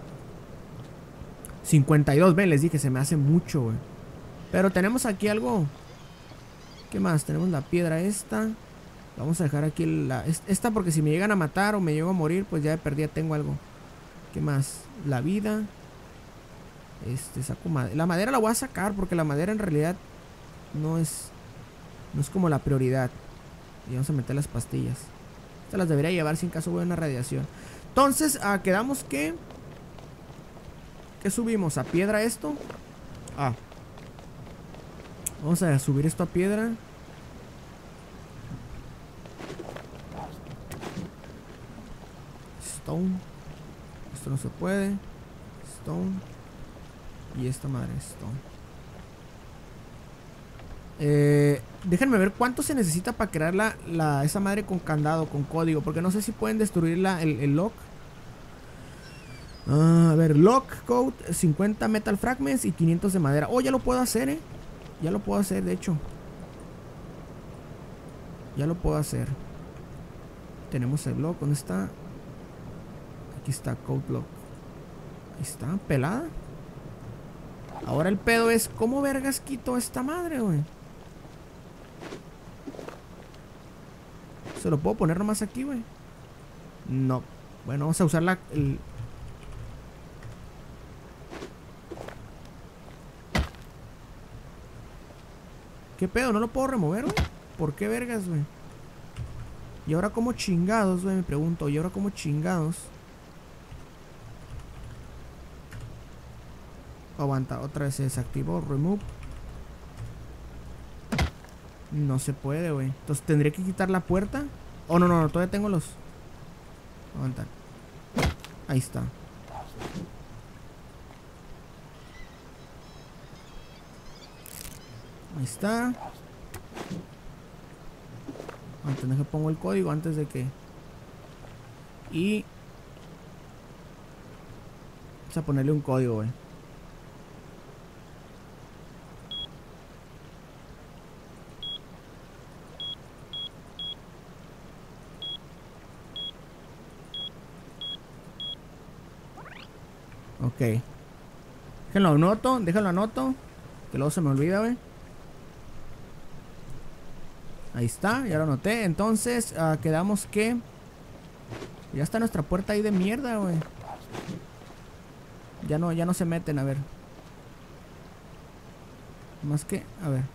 cincuenta y dos, ven, les dije, se me hace mucho, güey. Pero tenemos aquí algo. ¿Qué más? Tenemos la piedra esta. Vamos a dejar aquí la, esta porque si me llegan a matar o me llego a morir, pues ya de perdida tengo algo. ¿Qué más? La vida. Este, saco madera. La madera la voy a sacar porque la madera en realidad no es... No es como la prioridad. Y vamos a meter las pastillas. Estas las debería llevar si en caso voy a una radiación. Entonces, ah, quedamos que... ¿Qué subimos? ¿A piedra esto? Ah. Vamos a subir esto a piedra. Stone. Esto no se puede. Stone. Y esta madre, stone. Eh, déjenme ver cuánto se necesita para crear la, la, esa madre con candado, con código. Porque no sé si pueden destruir la, el, el lock. Ah, a ver, lock code, cincuenta metal fragments y quinientos de madera. Oh, ya lo puedo hacer, eh. Ya lo puedo hacer, de hecho. Ya lo puedo hacer. Tenemos el block, ¿dónde está? Aquí está, code block. Ahí está, pelada. Ahora el pedo es, ¿cómo vergas quito esta madre, güey? ¿Se lo puedo poner nomás aquí, güey? No. Bueno, vamos a usar la... El... ¿Qué pedo? ¿No lo puedo remover, güey? ¿Por qué vergas, güey? Y ahora como chingados, güey, me pregunto. Y ahora como chingados. Aguanta, otra vez se desactivó. Remove. No se puede, güey. Entonces tendría que quitar la puerta. Oh, no, no, no, todavía tengo los... Aguanta. Ahí está. Ahí está. Antes de que pongo el código, antes de que... Y... Vamos a ponerle un código, güey. Ok. Déjenlo anoto, déjenlo anoto. Que luego se me olvida, güey. Ahí está, ya lo anoté. Entonces, uh, quedamos que... Ya está nuestra puerta ahí de mierda, güey. Ya no, ya no se meten, a ver. Más que, a ver.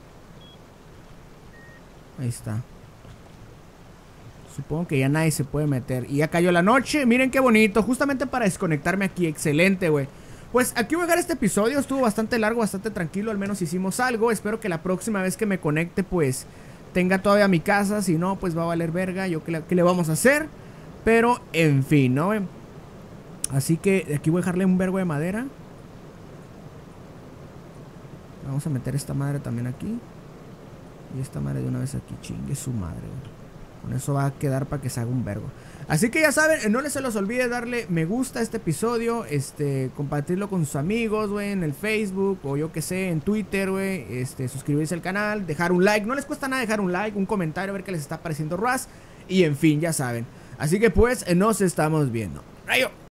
Ahí está. Supongo que ya nadie se puede meter. Y ya cayó la noche, miren qué bonito. Justamente para desconectarme aquí, excelente, güey. Pues aquí voy a dejar este episodio. Estuvo bastante largo, bastante tranquilo. Al menos hicimos algo. Espero que la próxima vez que me conecte, pues tenga todavía mi casa. Si no, pues va a valer verga. Yo qué le, qué le vamos a hacer. Pero, en fin, ¿no? Así que aquí voy a dejarle un vergo de madera. Vamos a meter esta madre también aquí. Y esta madre de una vez aquí. Chingue su madre, güey. Con eso va a quedar para que se haga un vergo. Así que ya saben, no les se los olvide darle me gusta a este episodio. Este, compartirlo con sus amigos, güey, en el Facebook o yo que sé, en Twitter, güey. Este, suscribirse al canal, dejar un like. No les cuesta nada dejar un like, un comentario, a ver qué les está pareciendo Raz. Y en fin, ya saben. Así que pues, nos estamos viendo. ¡Rayo!